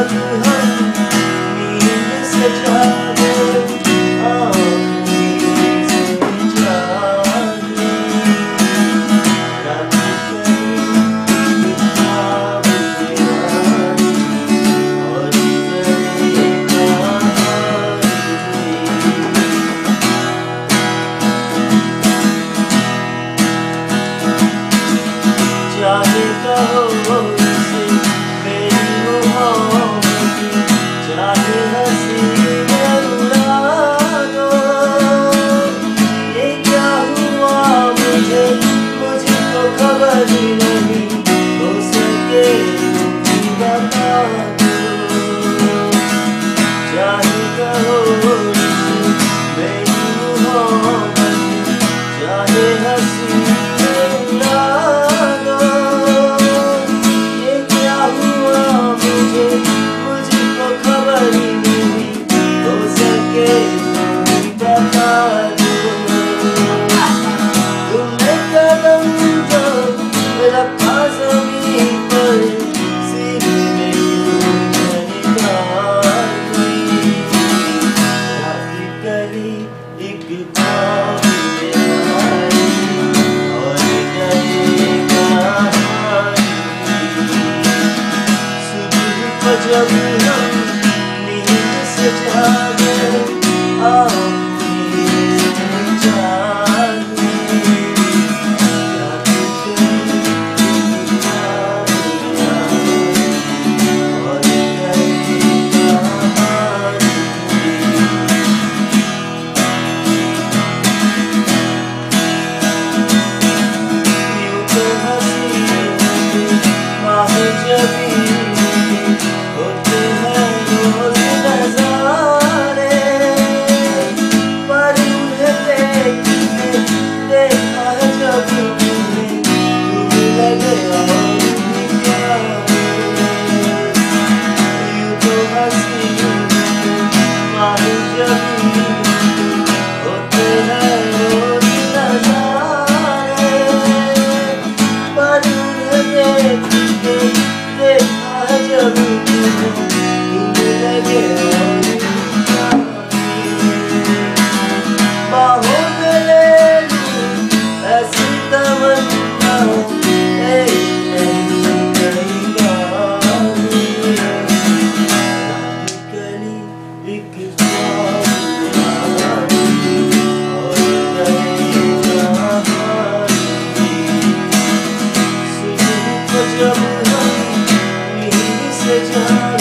जब हम नींद से जागे, आँख नींद से जागे, रात कहीं ख्वाब में आई और करे कहानी। चाहे कहो इसे मेरी मोहब्बत, चाहे हंसी में उड़ा दो, ये क्या हुआ मुझको खबर नहीं, हो सके तुम ही बता दो। चाहे कहो इसे मेरी मोहब्बत, चाहे हंसी में उड़ा दो, ये क्या हुआ मुझको खबर नहीं, हो सके तुम ही बता दो। तुमने कदम जो रखा ज़मीन पर, सीने में क्यों निगाह हुई, रात कली एक ख्वाब में आई और करे कहानी। सुबह को जब हम नींद से जागे, आँख नींद से जागे, रात कहीं ख्वाब में आई और करे कहानी। यूं तो हंसी माहे जबी होते हैं रोज नजारे, पर उन्हें देखा है जब तुम लगे और भी प्यारे। यूं तो हंसी माहे जबी होते हैं रोज नजारे, पर उन्हें देखा है जब तुम लगे और भी प्यारे। बाहों में ले लूं ऐसी तमन्ना, नहीं करेगा रात कली एक ख्वाब में आई और करे कहानी। सुबह को जब हम नींद से जागे,